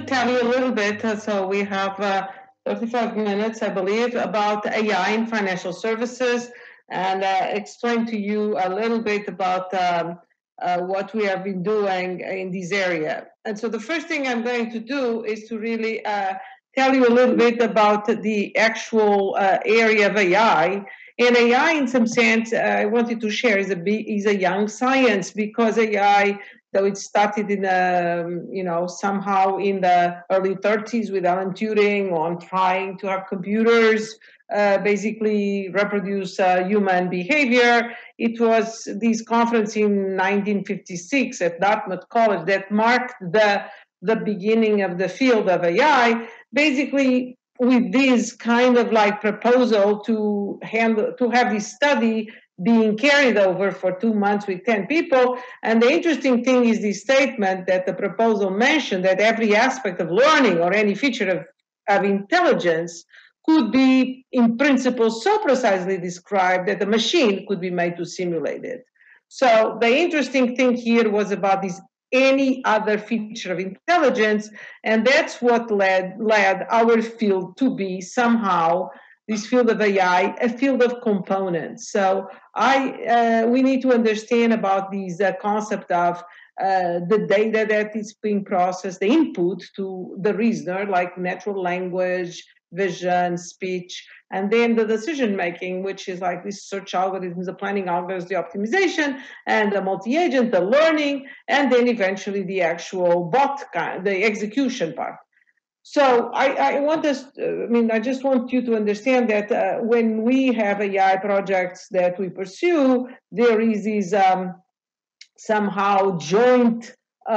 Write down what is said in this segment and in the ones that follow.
tell you a little bit. So we have 35 minutes, I believe, about AI in financial services, and explain to you a little bit about what we have been doing in this area. And so the first thing I'm going to do is to really tell you a little bit about the actual area of AI. And AI, in some sense, I wanted to share is a young science, because AI, though it started in somehow in the early 30s with Alan Turing on trying to have computers basically reproduce human behavior. It was this conference in 1956 at Dartmouth College that marked the beginning of the field of AI, basically with this kind of like proposal to have this study being carried over for 2 months with 10 people. And the interesting thing is the statement that the proposal mentioned that every aspect of learning or any feature of intelligence could be in principle so precisely described that the machine could be made to simulate it. So the interesting thing here was about this any other feature of intelligence, and that's what led our field to be somehow this field of AI, a field of components. So we need to understand about this concept of the data that is being processed, the input to the reasoner, like natural language, vision, speech, and then the decision making, which is like the search algorithms, the planning algorithms, the optimization, and the multi-agent, the learning, and then eventually the actual bot kind, the execution part. So I just want you to understand that when we have AI projects that we pursue, there is this somehow joint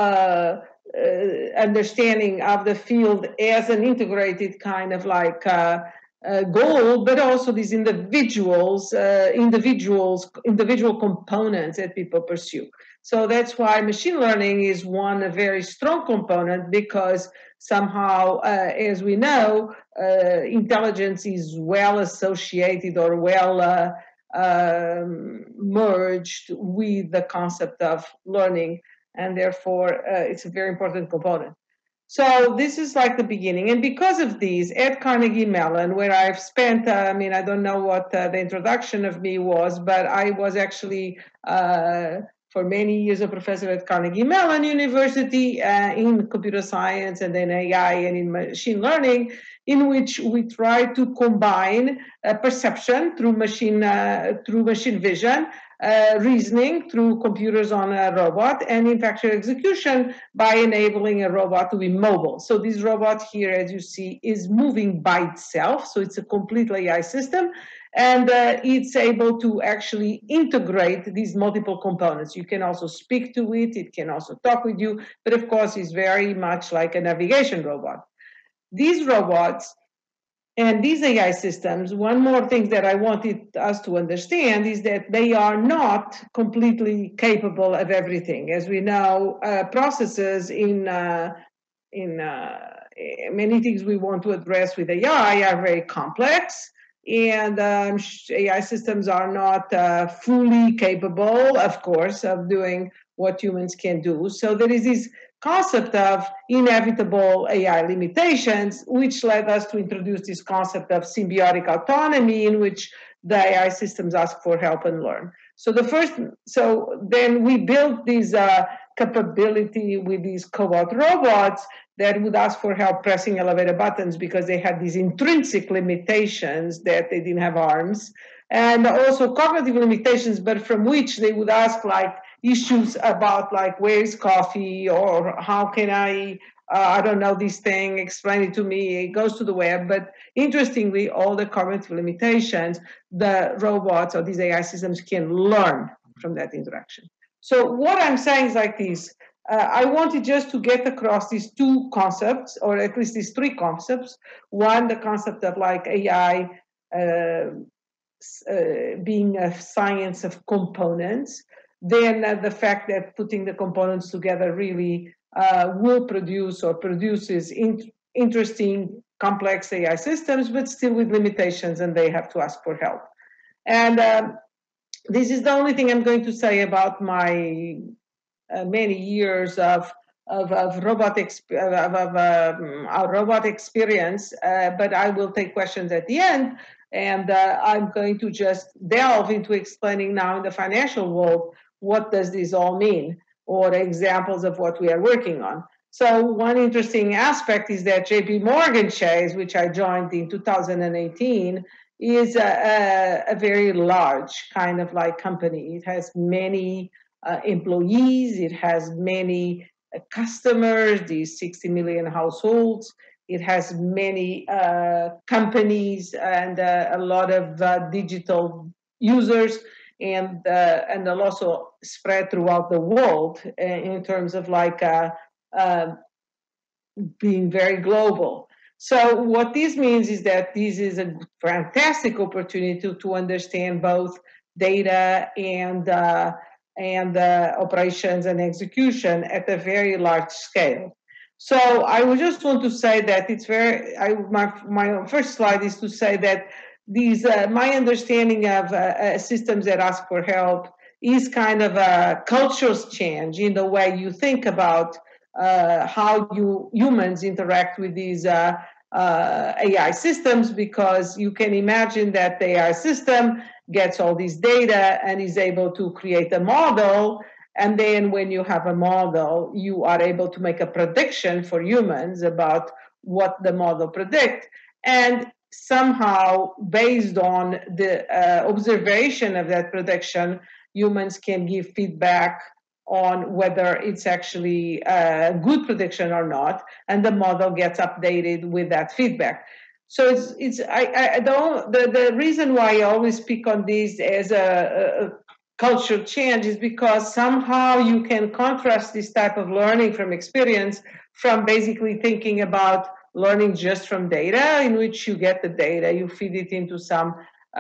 understanding of the field as an integrated kind of like goal, but also these individual components that people pursue. So that's why machine learning is one a very strong component, because somehow, as we know, intelligence is well associated or well merged with the concept of learning, and therefore it's a very important component. So this is like the beginning. And because of these, at Carnegie Mellon, where I've spent, I don't know what the introduction of me was, but I was actually for many years a professor at Carnegie Mellon University in computer science and then AI and in machine learning, in which we try to combine perception through machine vision, reasoning through computers on a robot, and in factory execution by enabling a robot to be mobile. So this robot here, as you see, is moving by itself. So it's a complete AI system, and it's able to actually integrate these multiple components. You can also speak to it. It can also talk with you, but of course, it's very much like a navigation robot. These robots and these AI systems, one more thing that I wanted us to understand is that they are not completely capable of everything. As we know, processes in many things we want to address with AI are very complex, and AI systems are not fully capable, of course, of doing what humans can do. So there is this concept of inevitable AI limitations, which led us to introduce this concept of symbiotic autonomy, in which the AI systems ask for help and learn. So then we built this capability with these cobot robots that would ask for help pressing elevator buttons because they had these intrinsic limitations that they didn't have arms, and also cognitive limitations, but from which they would ask like issues about like, where is coffee, or how can I don't know this thing, explain it to me. It goes to the web. But interestingly, all the cognitive limitations, the robots or these AI systems can learn from that interaction. So what I'm saying is like this. I wanted just to get across these two concepts, or at least these three concepts. One, the concept of like AI being a science of components. Then the fact that putting the components together really will produce or produces interesting, complex AI systems, but still with limitations, and they have to ask for help. And this is the only thing I'm going to say about my many years of of our robot experience, but I will take questions at the end, and I'm going to just delve into explaining now in the financial world what does this all mean, or examples of what we are working on. So one interesting aspect is that JP Morgan Chase, which I joined in 2018, is a very large kind of like company. It has many employees, it has many customers, these 60 million households. It has many companies and a lot of digital users, and they'll also spread throughout the world in terms of like being very global. So what this means is that this is a fantastic opportunity to understand both data and operations and execution at a very large scale. So I would just want to say that it's very, my first slide is to say that these, my understanding of systems that ask for help is kind of a cultural change in the way you think about how humans interact with these AI systems, because you can imagine that the AI system gets all this data and is able to create a model. And then when you have a model, you are able to make a prediction for humans about what the model predicts. And somehow, based on the observation of that prediction, humans can give feedback on whether it's actually a good prediction or not, and the model gets updated with that feedback. So the reason why I always speak on this as a cultural change is because somehow you can contrast this type of learning from experience from basically thinking about learning just from data, in which you get the data, you feed it into some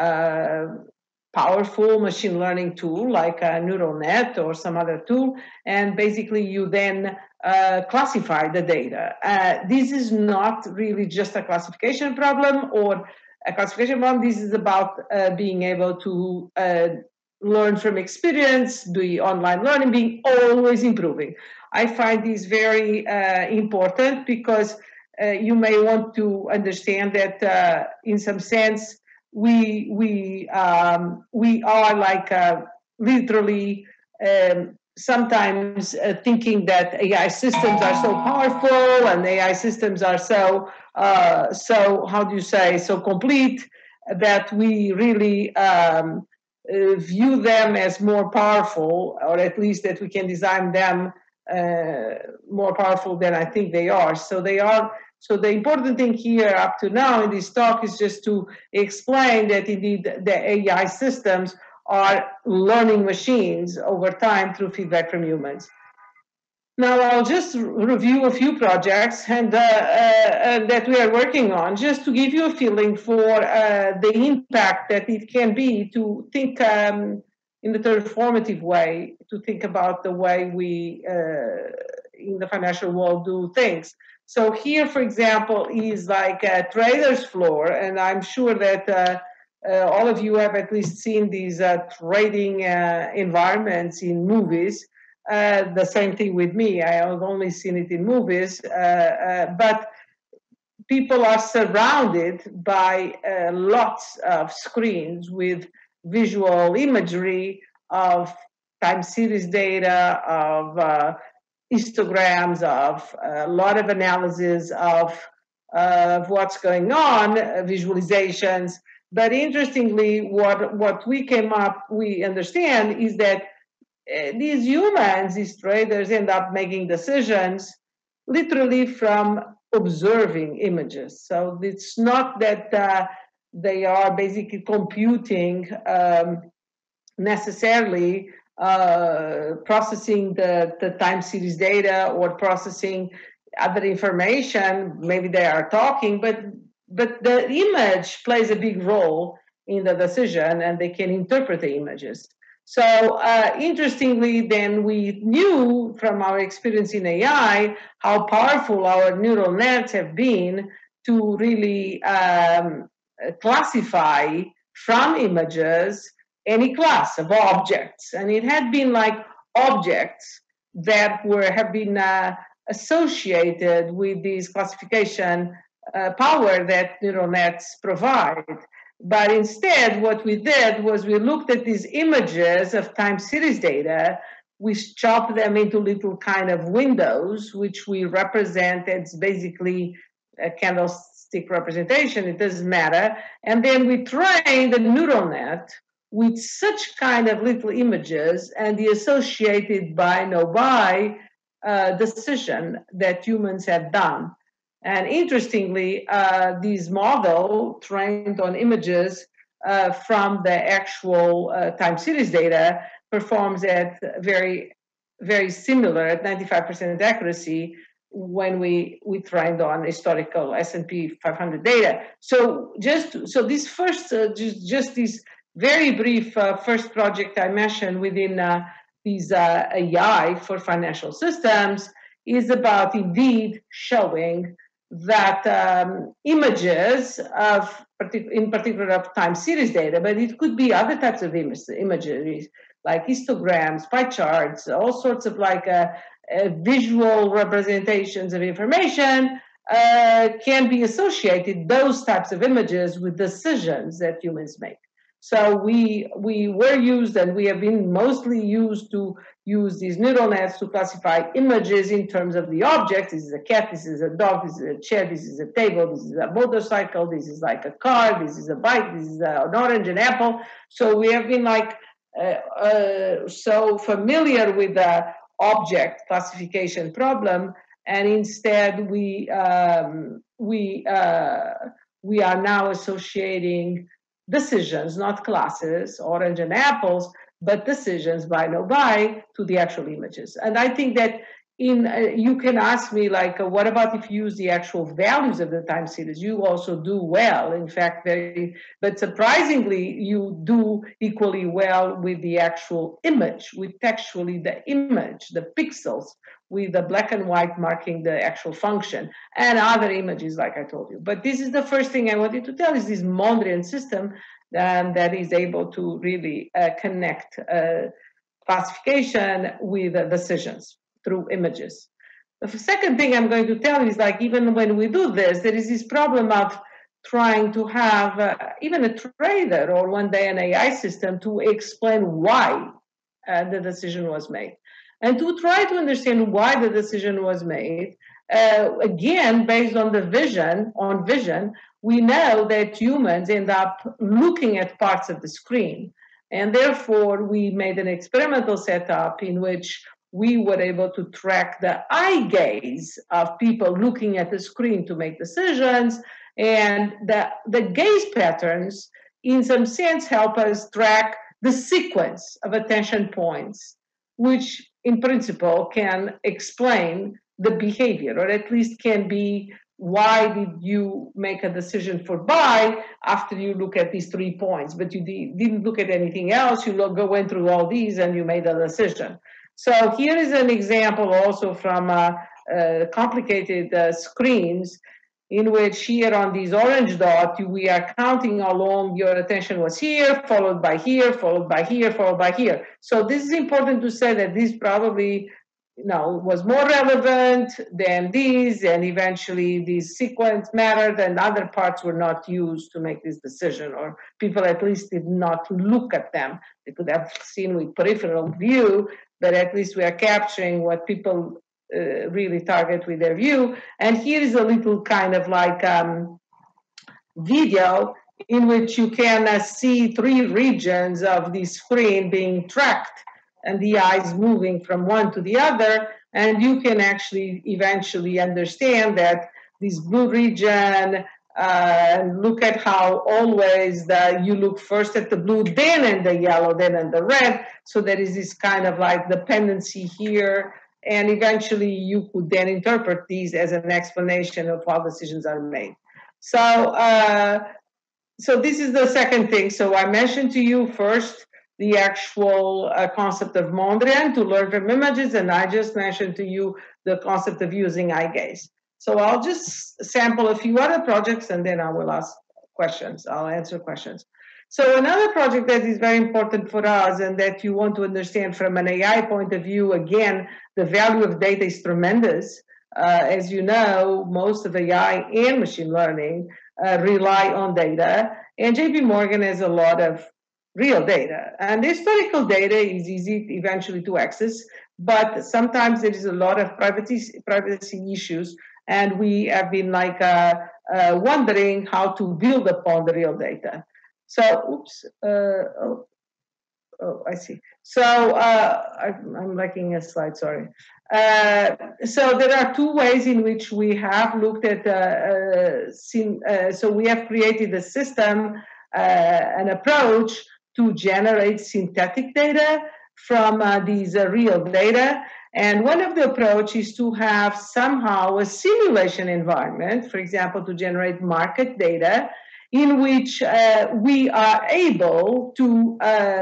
powerful machine learning tool like a neural net or some other tool, and basically you then classify the data. This is not really just a classification problem or a classification problem. This is about being able to learn from experience, do online learning, being always improving. I find this very important because you may want to understand that in some sense we are like literally sometimes thinking that AI systems are so powerful and AI systems are so how do you say, so complete, that we really view them as more powerful, or at least that we can design them more powerful than I think they are. So they are. So the important thing here up to now in this talk is just to explain that indeed the AI systems are learning machines over time through feedback from humans. Now I'll just review a few projects and that we are working on, just to give you a feeling for the impact that it can be to think in a transformative way, to think about the way we in the financial world do things. So here, for example, is like a trader's floor, and I'm sure that all of you have at least seen these trading environments in movies. The same thing with me. I have only seen it in movies, but people are surrounded by lots of screens with visual imagery of time series data, of histograms, of a lot of analysis of what's going on, visualizations. But interestingly, what we understand is that these humans, these traders, end up making decisions literally from observing images. So it's not that they are basically computing necessarily processing the time series data or processing other information. Maybe they are talking, but the image plays a big role in the decision, and they can interpret the images. So interestingly, then we knew from our experience in AI how powerful our neural nets have been to really classify from images any class of objects. And it had been like objects that have been associated with these classification power that neural nets provide. But instead, what we did was we looked at these images of time series data. We chopped them into little kind of windows, which we represent as basically a candlestick representation. It doesn't matter. And then we trained the neural net with such kind of little images and the associated by no by decision that humans have done. And interestingly, this model trained on images from the actual time series data performs at very, very similar, at 95% accuracy when we trained on historical S&P 500 data. So this first, just this very brief first project I mentioned within these AI for financial systems is about indeed showing that images of, in particular of time series data, but it could be other types of imagery, like histograms, pie charts, all sorts of like visual representations of information can be associated, those types of images, with decisions that humans make. So we were used, and we have been mostly used to use these neural nets to classify images in terms of the objects. This is a cat, this is a dog, this is a chair, this is a table, this is a motorcycle, this is like a car, this is a bike, this is an orange, an apple. So we have been like so familiar with the object classification problem, and instead we are now associating decisions, not classes, orange and apples, but decisions by no by to the actual images. And I think that you can ask me like, what about if you use the actual values of the time series? You also do well, in fact, but surprisingly, you do equally well with the actual image, with textually the image, the pixels, with the black and white marking the actual function, and other images, like I told you. But this is the first thing I wanted to tell, is this Mondrian system that is able to really connect classification with decisions through images. The second thing I'm going to tell you is, like, even when we do this, there is this problem of trying to have even a trader or one day an AI system to explain why the decision was made. And to try to understand why the decision was made, again, based on the vision, we know that humans end up looking at parts of the screen. And therefore, we made an experimental setup in which we were able to track the eye gaze of people looking at the screen to make decisions. And the gaze patterns, in some sense, help us track the sequence of attention points, which in principle can explain the behavior, or at least can be, why did you make a decision for buy after you look at these 3 points, but you didn't went at anything else, you went through all these and you made a decision. So here is an example also from complicated screens, in which here on these orange dots, we are counting how long your attention was here, followed by here, followed by here, followed by here. So this is important to say that this probably was more relevant than these, and eventually this sequence mattered and other parts were not used to make this decision, or people at least did not look at them. They could have seen with peripheral view, but at least we are capturing what people really target with their view. And here is a little kind of like video in which you can see 3 regions of the screen being tracked and the eyes moving from one to the other. And you can actually eventually understand that this blue region, look at how always you look first at the blue, then at the yellow, then at the red. So there is this kind of like dependency here. And eventually you could then interpret these as an explanation of how decisions are made. So, so this is the second thing. So I mentioned to you first the actual concept of Mondrian to learn from images, and I just mentioned to you the concept of using eye gaze. So I'll just sample a few other projects and then I will ask questions. I'll answer questions. So another project that is very important for us and that you want to understand from an AI point of view, again, the value of data is tremendous. as you know, most of AI and machine learning rely on data, and JP Morgan has a lot of real data. And historical data is easy eventually to access, but sometimes there is a lot of privacy issues, and we have been like wondering how to build upon the real data. So, I see. So I'm lacking a slide, sorry. So there are two ways in which we have looked at, so we have created a system, an approach to generate synthetic data from these real data. And one of the approaches is to have somehow a simulation environment, for example, to generate market data, in which we are able to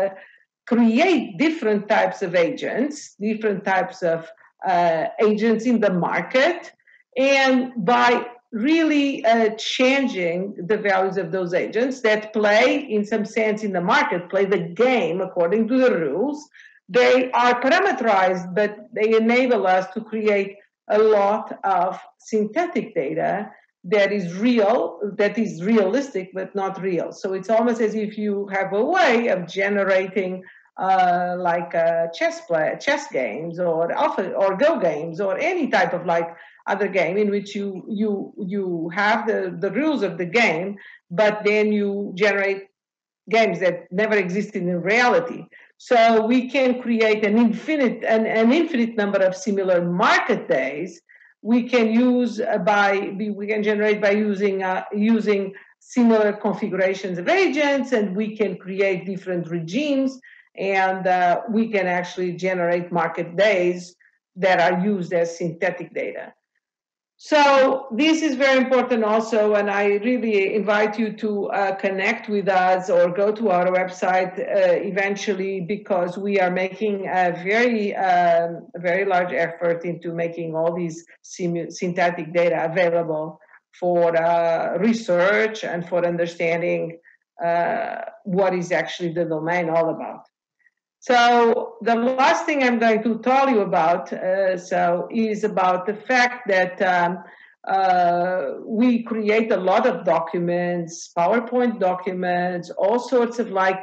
create different types of agents, different types of agents in the market, and by really changing the values of those agents that play, in some sense, in the market, play the game according to the rules. They are parameterized, but they enable us to create a lot of synthetic data that is real, that is realistic, but not real. So it's almost as if you have a way of generating like chess games or alpha or Go games or any type of like other game in which you have the rules of the game, but then you generate games that never existed in reality. So we can create an infinite number of similar market days. We can generate by using similar configurations of agents, and we can create different regimes, and we can actually generate market days that are used as synthetic data. So this is very important also, and I really invite you to connect with us or go to our website eventually, because we are making a very large effort into making all these synthetic data available for research and for understanding what is actually the domain all about. So the last thing I'm going to tell you about is about the fact that we create a lot of documents, PowerPoint documents, all sorts of like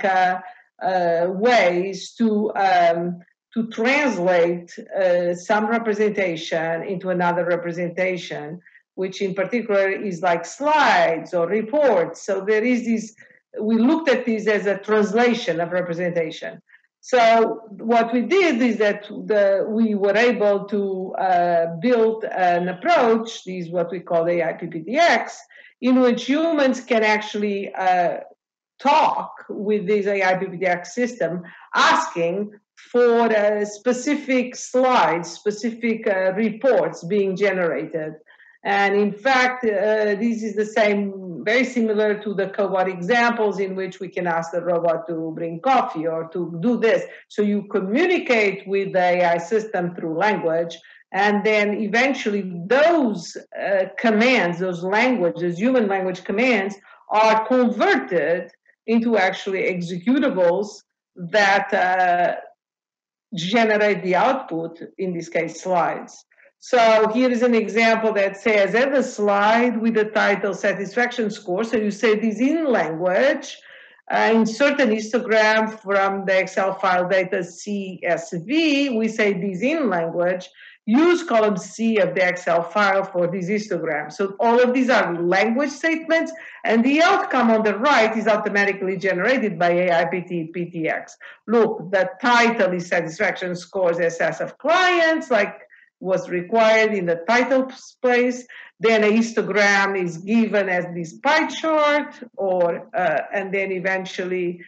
ways to translate some representation into another representation, which in particular is like slides or reports. So there is this. We looked at this as a translation of representation. So what we did is that we were able to build an approach, this is what we call AI PPTX, in which humans can actually talk with this AI PPTX system, asking for specific slides, specific reports being generated. And in fact, this is the same, very similar to the cobot examples in which we can ask the robot to bring coffee or to do this. So you communicate with the AI system through language, and then eventually those commands, those languages, human language commands, are converted into actually executables that generate the output, in this case, slides. So here is an example that says, add a slide with the title satisfaction score. So you say this in language, insert an histogram from the Excel file data CSV. We say this in language. Use column C of the Excel file for this histogram. So all of these are language statements, and the outcome on the right is automatically generated by AI PTX. Look, the title is satisfaction scores SS of clients, like was required in the title space. Then a histogram is given as this pie chart, or and then eventually,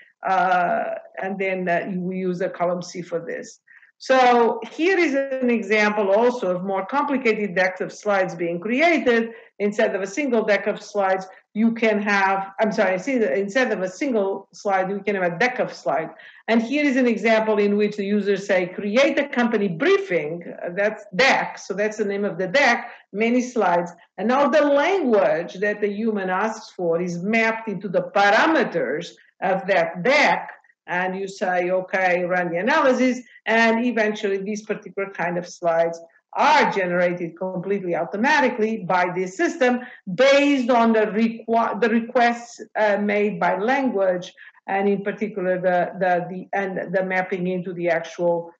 we use a column C for this. So here is an example also of more complicated decks of slides being created. Instead of a single deck of slides, you can have, instead of a single slide, you can have a deck of slides. And here is an example in which the users say, create a company briefing, that's deck, so that's the name of the deck, many slides. And now the language that the human asks for is mapped into the parameters of that deck. And you say, okay, run the analysis, and eventually these particular kind of slides are generated completely automatically by this system based on the requests made by language, and in particular the mapping into the actual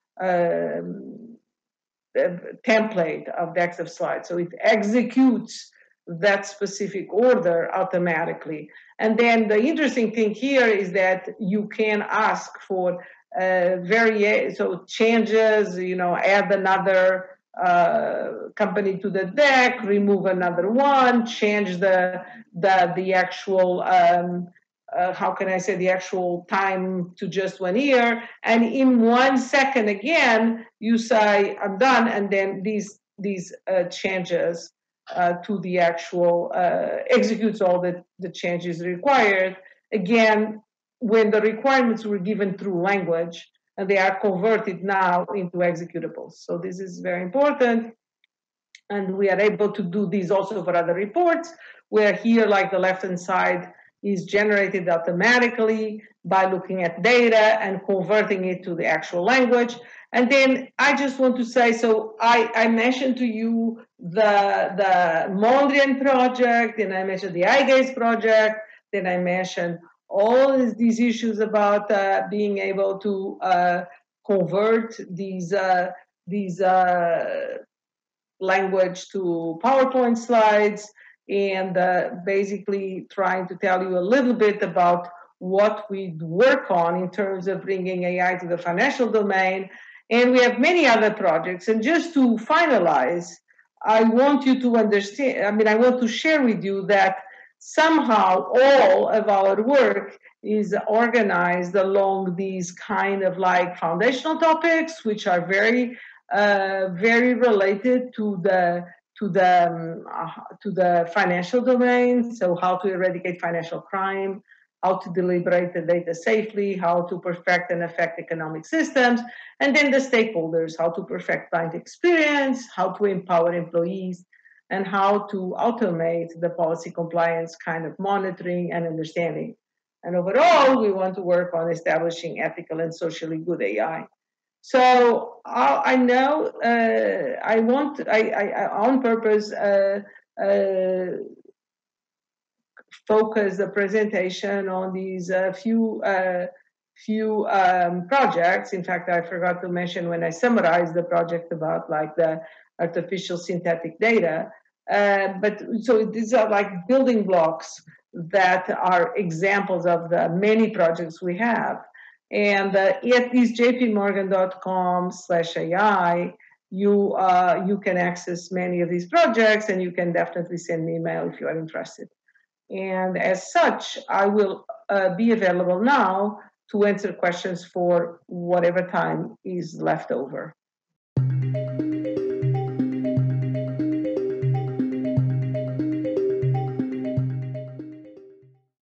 template of the EXIF slide. So it executes that specific order automatically. And then the interesting thing here is that you can ask for so changes, add another company to the deck, remove another one, change the actual how can I say, the actual time to just 1 year, and in 1 second again you say I'm done, and then these changes to the actual executes all the changes required again when the requirements were given through language, and they are converted now into executables. So this is very important, and we are able to do this also for other reports, where here, like the left-hand side, is generated automatically by looking at data and converting it to the actual language. And then I just want to say, so I mentioned to you the Mondrian project, and I mentioned the iGaze project, then I mentioned all these issues about being able to convert these language to PowerPoint slides, and basically trying to tell you a little bit about what we work on in terms of bringing AI to the financial domain. And we have many other projects. And just to finalize, I want you to understand, I want to share with you that somehow all of our work is organized along these kind of like foundational topics, which are very related to the financial domain. So how to eradicate financial crime, how to deliberate the data safely, how to perfect and affect economic systems, and then the stakeholders, how to perfect client experience, how to empower employees, and how to automate the policy compliance kind of monitoring and understanding. And overall, we want to work on establishing ethical and socially good AI. So I know I on purpose focus the presentation on these few projects. In fact, I forgot to mention when I summarized the project about like the artificial synthetic data. But so these are like building blocks that are examples of the many projects we have. And at these jpmorgan.com/AI, you can access many of these projects, and you can definitely send me an email if you are interested. And as such, I will be available now to answer questions for whatever time is left over.